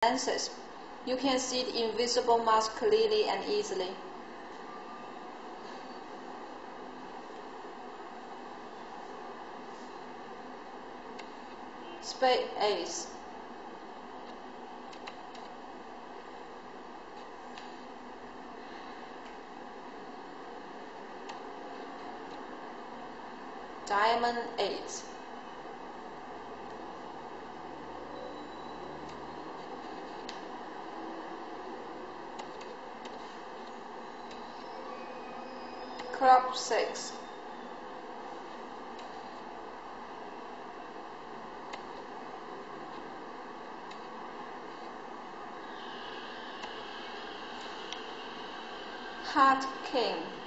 lenses, you can see the invisible mask clearly and easily. Spade ace. Diamond 8. Club 6. Heart King.